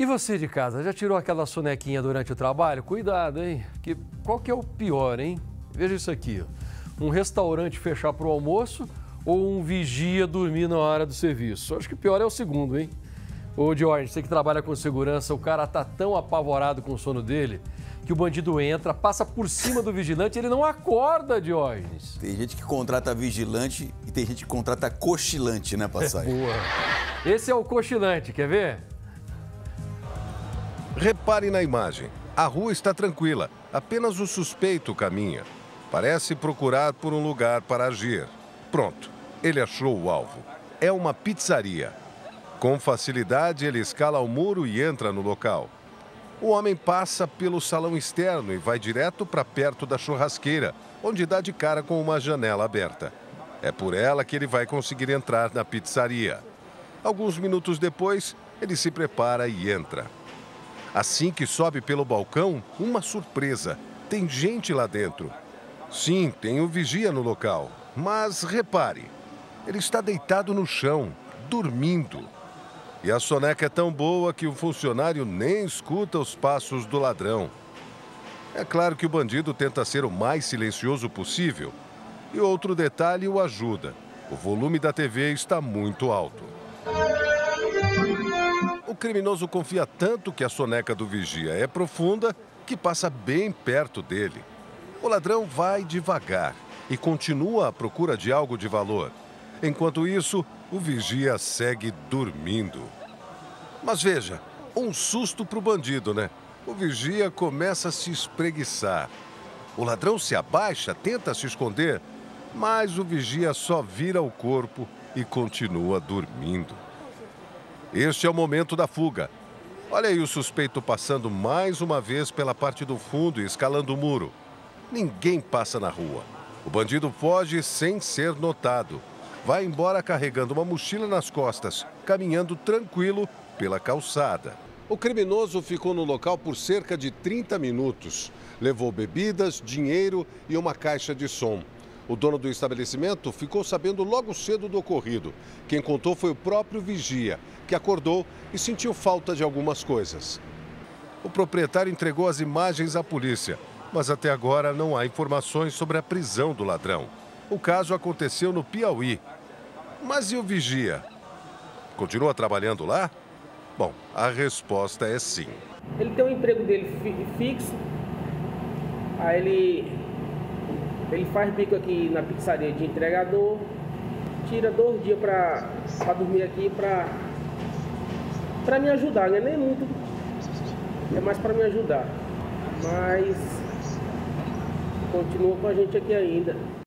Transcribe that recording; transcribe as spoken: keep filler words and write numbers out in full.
E você de casa, já tirou aquela sonequinha durante o trabalho? Cuidado, hein? Que, qual que é o pior, hein? Veja isso aqui, ó. Um restaurante fechar para o almoço ou um vigia dormir na hora do serviço? Acho que o pior é o segundo, hein? Ô, Jorge, você que trabalha com segurança, o cara tá tão apavorado com o sono dele que o bandido entra, passa por cima do vigilante e ele não acorda, Diógenes. Tem gente que contrata vigilante e tem gente que contrata cochilante, né, Passagem? Boa. Esse é o cochilante, quer ver? Repare na imagem. A rua está tranquila, apenas o suspeito caminha. Parece procurar por um lugar para agir. Pronto, ele achou o alvo. É uma pizzaria. Com facilidade, ele escala o muro e entra no local. O homem passa pelo salão externo e vai direto para perto da churrasqueira, onde dá de cara com uma janela aberta. É por ela que ele vai conseguir entrar na pizzaria. Alguns minutos depois, ele se prepara e entra. Assim que sobe pelo balcão, uma surpresa. Tem gente lá dentro. Sim, tem um vigia no local. Mas repare, ele está deitado no chão, dormindo. E a soneca é tão boa que o funcionário nem escuta os passos do ladrão. É claro que o bandido tenta ser o mais silencioso possível. E outro detalhe o ajuda. O volume da T V está muito alto. O criminoso confia tanto que a soneca do vigia é profunda que passa bem perto dele. O ladrão vai devagar e continua à procura de algo de valor. Enquanto isso, o vigia segue dormindo. Mas veja, um susto para o bandido, né? O vigia começa a se espreguiçar. O ladrão se abaixa, tenta se esconder, mas o vigia só vira o corpo e continua dormindo. Este é o momento da fuga. Olha aí o suspeito passando mais uma vez pela parte do fundo e escalando o muro. Ninguém passa na rua. O bandido foge sem ser notado. Vai embora carregando uma mochila nas costas, caminhando tranquilo pela calçada. O criminoso ficou no local por cerca de trinta minutos. Levou bebidas, dinheiro e uma caixa de som. O dono do estabelecimento ficou sabendo logo cedo do ocorrido. Quem contou foi o próprio vigia, que acordou e sentiu falta de algumas coisas. O proprietário entregou as imagens à polícia, mas até agora não há informações sobre a prisão do ladrão. O caso aconteceu no Piauí. Mas e o vigia? Continua trabalhando lá? Bom, a resposta é sim. Ele tem o emprego dele fixo, aí ele, ele faz bico aqui na pizzaria de entregador, tira dois dias para dormir aqui para para me ajudar, né? Nem muito, é mais para me ajudar, mas continua com a gente aqui ainda.